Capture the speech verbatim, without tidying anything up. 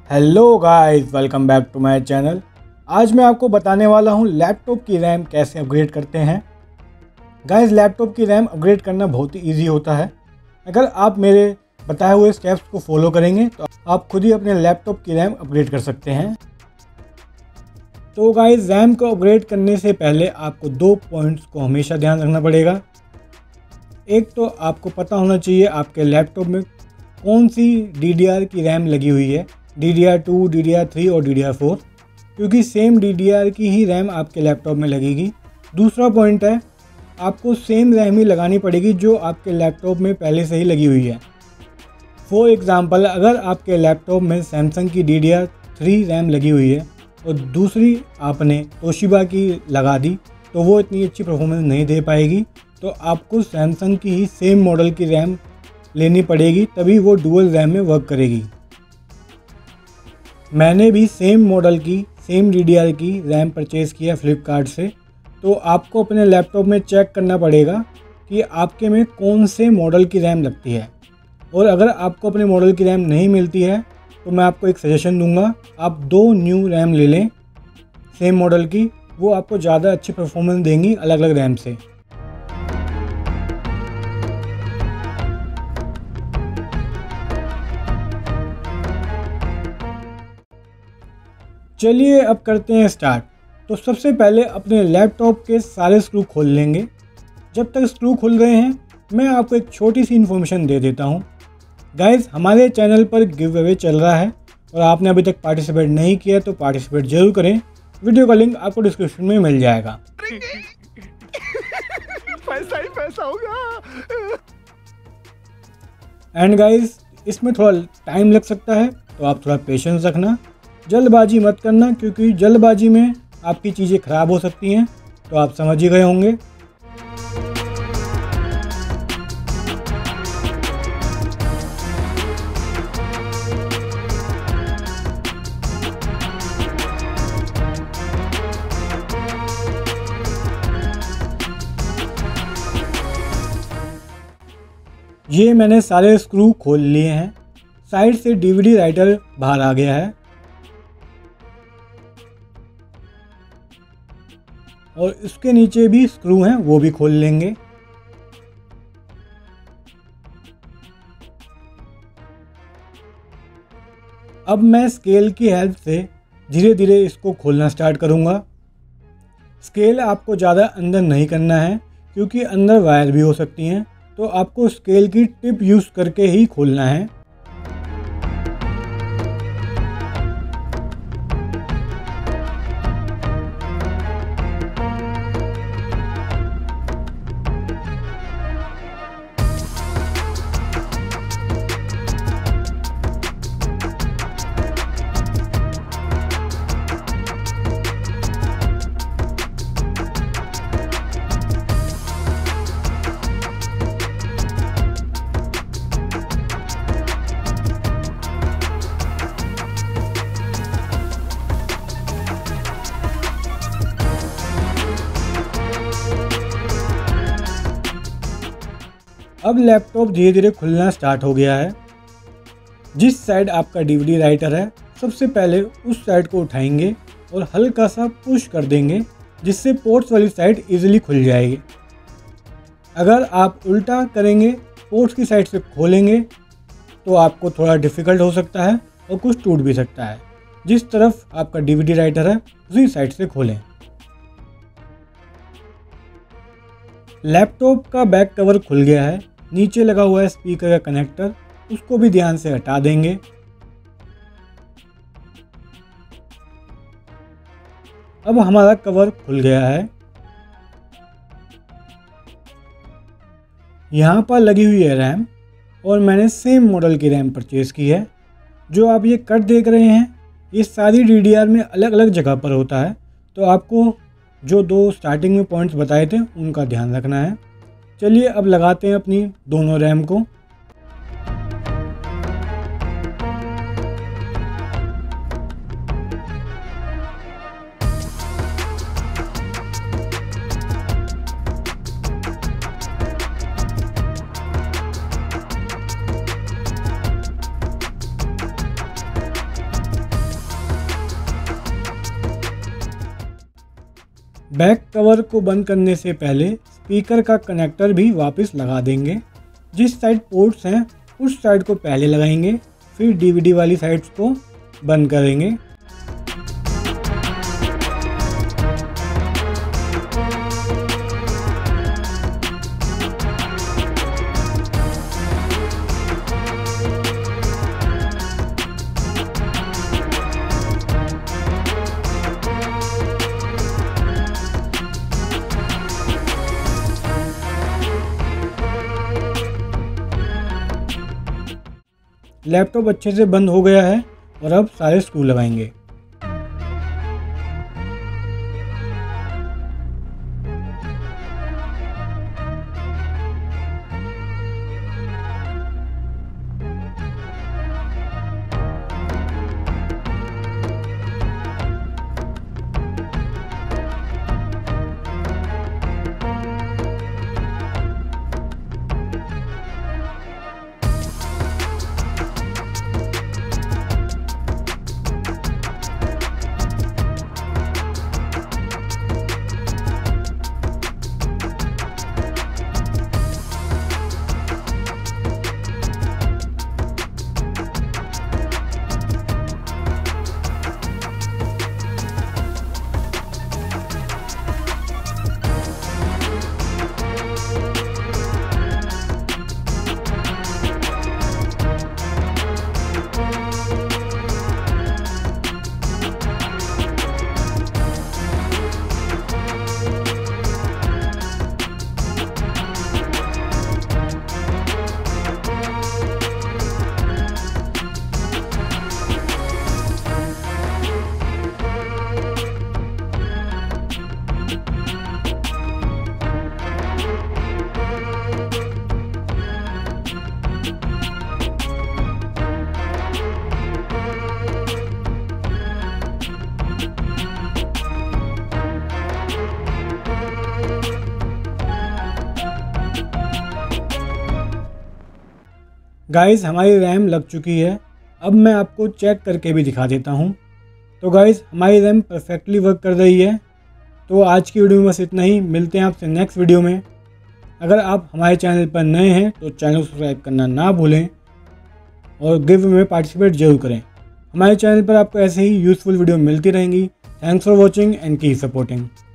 Hello guys, welcome back to my channel. आज मैं आपको बताने वाला हूं लैपटॉप की रैम कैसे अपग्रेड करते हैं। गाइस, लैपटॉप की रैम अपग्रेड करना बहुत ही ईजी होता है। अगर आप मेरे बताए हुए स्टेप्स को फॉलो करेंगे तो आप खुद ही अपने लैपटॉप की रैम अपग्रेड कर सकते हैं। तो गाइस, रैम को अपग्रेड करने से पहले आपको दो पॉइंट्स को हमेशा ध्यान रखना पड़ेगा। एक तो आपको पता होना चाहिए आपके लैपटॉप में कौन सी डी डी आर की रैम लगी हुई है, D D R two, D D R three और डी डी आर फोर, क्योंकि सेम डी डी आर की ही रैम आपके लैपटॉप में लगेगी। दूसरा पॉइंट है, आपको सेम रैम ही लगानी पड़ेगी जो आपके लैपटॉप में पहले से ही लगी हुई है। फॉर एग्ज़ाम्पल, अगर आपके लैपटॉप में सैमसंग की D D R three RAM लगी हुई है और दूसरी आपने तोशिबा की लगा दी तो वो इतनी अच्छी परफॉर्मेंस नहीं दे पाएगी। तो आपको सैमसंग की ही सेम मॉडल की रैम लेनी पड़ेगी, तभी वो डुअल रैम में वर्क करेगी। मैंने भी सेम मॉडल की सेम डी डी आर की रैम परचेज़ किया फ्लिपकार्ट से। तो आपको अपने लैपटॉप में चेक करना पड़ेगा कि आपके में कौन से मॉडल की रैम लगती है। और अगर आपको अपने मॉडल की रैम नहीं मिलती है तो मैं आपको एक सजेशन दूंगा, आप दो न्यू रैम ले लें सेम मॉडल की, वो आपको ज़्यादा अच्छी परफॉर्मेंस देंगी अलग अलग रैम से। चलिए अब करते हैं स्टार्ट। तो सबसे पहले अपने लैपटॉप के सारे स्क्रू खोल लेंगे। जब तक स्क्रू खुल रहे हैं मैं आपको एक छोटी सी इन्फॉर्मेशन दे देता हूं। गाइस, हमारे चैनल पर गिव अवे चल रहा है और आपने अभी तक पार्टिसिपेट नहीं किया तो पार्टिसिपेट जरूर करें। वीडियो का लिंक आपको डिस्क्रिप्शन में मिल जाएगा। पैसा ही पैसा होगा। एंड गाइस, इसमें थोड़ा टाइम लग सकता है तो आप थोड़ा पेशेंस रखना, जल्दबाजी मत करना, क्योंकि जल्दबाजी में आपकी चीज़ें ख़राब हो सकती हैं। तो आप समझ ही गए होंगे। ये मैंने सारे स्क्रू खोल लिए हैं। साइड से डी वी डी राइटर बाहर आ गया है और इसके नीचे भी स्क्रू हैं, वो भी खोल लेंगे। अब मैं स्केल की हेल्प से धीरे धीरे इसको खोलना स्टार्ट करूंगा। स्केल आपको ज़्यादा अंदर नहीं करना है क्योंकि अंदर वायर भी हो सकती हैं, तो आपको स्केल की टिप यूज़ करके ही खोलना है। अब लैपटॉप धीरे धीरे खुलना स्टार्ट हो गया है। जिस साइड आपका डी वी डी राइटर है सबसे पहले उस साइड को उठाएंगे और हल्का सा पुश कर देंगे, जिससे पोर्ट्स वाली साइड इजीली खुल जाएगी। अगर आप उल्टा करेंगे, पोर्ट्स की साइड से खोलेंगे, तो आपको थोड़ा डिफ़िकल्ट हो सकता है और कुछ टूट भी सकता है। जिस तरफ आपका डी वी डी राइटर है उसी साइड से खोलें। लैपटॉप का बैक कवर खुल गया है। नीचे लगा हुआ है स्पीकर का कनेक्टर, उसको भी ध्यान से हटा देंगे। अब हमारा कवर खुल गया है। यहाँ पर लगी हुई है रैम और मैंने सेम मॉडल की रैम परचेज़ की है। जो आप ये कट देख रहे हैं ये सारी डी डी आर में अलग अलग जगह पर होता है, तो आपको जो दो स्टार्टिंग में पॉइंट्स बताए थे उनका ध्यान रखना है। चलिए अब लगाते हैं अपनी दोनों रैम को। बैक कवर को बंद करने से पहले स्पीकर का कनेक्टर भी वापस लगा देंगे। जिस साइड पोर्ट्स हैं उस साइड को पहले लगाएंगे, फिर डीवीडी वाली साइड्स को बंद करेंगे। लैपटॉप अच्छे से बंद हो गया है और अब सारे स्क्रू लगाएंगे। गाइस हमारी रैम लग चुकी है। अब मैं आपको चेक करके भी दिखा देता हूँ। तो गाइस हमारी रैम परफेक्टली वर्क कर रही है। तो आज की वीडियो में बस इतना ही। मिलते हैं आपसे नेक्स्ट वीडियो में। अगर आप हमारे चैनल पर नए हैं तो चैनल को सब्सक्राइब करना ना भूलें और गिव में पार्टिसिपेट जरूर करें। हमारे चैनल पर आपको ऐसे ही यूज़फुल वीडियो मिलती रहेंगी। Thanks for watching and keep supporting.